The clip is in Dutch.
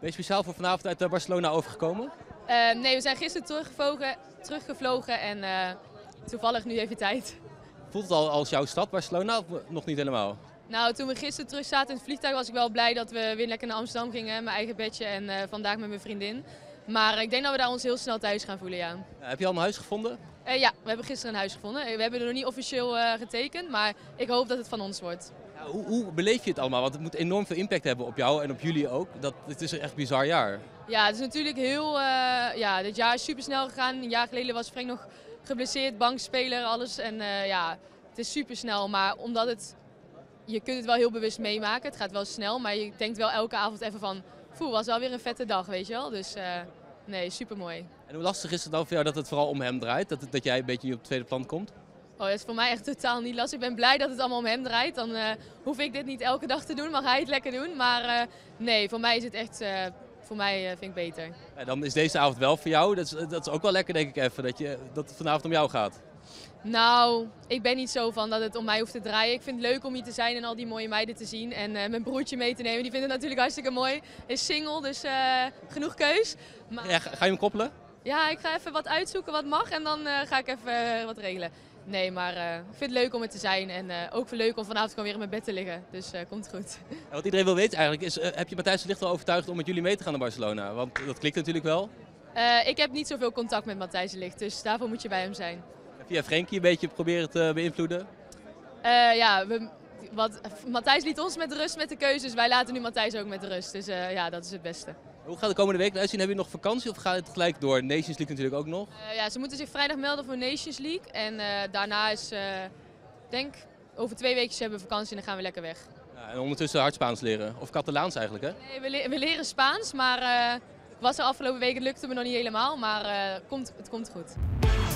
Ben je speciaal voor vanavond uit Barcelona overgekomen? Nee, we zijn gisteren teruggevlogen en toevallig nu even tijd. Voelt het al als jouw stad, Barcelona, of nog niet helemaal? Nou, toen we gisteren terug zaten in het vliegtuig was ik wel blij dat we weer lekker naar Amsterdam gingen. Mijn eigen bedje en vandaag met mijn vriendin. Maar ik denk dat we daar ons heel snel thuis gaan voelen, ja. Heb je al een huis gevonden? Ja, we hebben gisteren een huis gevonden. We hebben er nog niet officieel getekend, maar ik hoop dat het van ons wordt. Ja, hoe beleef je het allemaal? Want het moet enorm veel impact hebben op jou en op jullie ook. Het is een echt bizar jaar. Ja, het is natuurlijk heel... dit jaar is super snel gegaan. Een jaar geleden was Frank nog geblesseerd, bankspeler, alles. En ja, het is super snel, maar omdat het... Je kunt het wel heel bewust meemaken, het gaat wel snel, maar je denkt wel elke avond even van... was wel weer een vette dag, weet je wel. Dus nee, super mooi. En hoe lastig is het dan voor jou dat het vooral om hem draait? Dat jij een beetje op het tweede plan komt? Oh, dat is voor mij echt totaal niet lastig. Ik ben blij dat het allemaal om hem draait. Dan hoef ik dit niet elke dag te doen, mag hij het lekker doen. Maar nee, voor mij is het echt, vind ik beter. Ja, dan is deze avond wel voor jou. Dat is ook wel lekker, denk ik even, dat het vanavond om jou gaat. Nou, ik ben niet zo van dat het om mij hoeft te draaien. Ik vind het leuk om hier te zijn en al die mooie meiden te zien. En mijn broertje mee te nemen, die vindt het natuurlijk hartstikke mooi. Is single, dus genoeg keus. Maar... Ja, ga je hem koppelen? Ja, ik ga even wat uitzoeken wat mag en dan ga ik even wat regelen. Nee, maar ik vind het leuk om er te zijn en ook leuk om vanavond gewoon weer in mijn bed te liggen. Dus komt goed. Ja, wat iedereen wil weten eigenlijk is, heb je Matthijs de Ligt al overtuigd om met jullie mee te gaan naar Barcelona? Want dat klikt natuurlijk wel. Ik heb niet zoveel contact met Matthijs de Ligt, dus daarvoor moet je bij hem zijn. Via Frenkie een beetje proberen te beïnvloeden? Matthijs liet ons met rust met de keuzes, wij laten nu Matthijs ook met rust. Dus ja, dat is het beste. Hoe gaat de komende week eruit zien? Heb je nog vakantie of gaat het gelijk door? Nations League natuurlijk ook nog. Ja, ze moeten zich vrijdag melden voor Nations League. En daarna is, denk over 2 weken hebben we vakantie en dan gaan we lekker weg. Ja, en ondertussen hard Spaans leren. Of Catalaans eigenlijk, hè? Nee, we leren Spaans, maar ik was er afgelopen week, het lukte me nog niet helemaal. Maar het komt goed.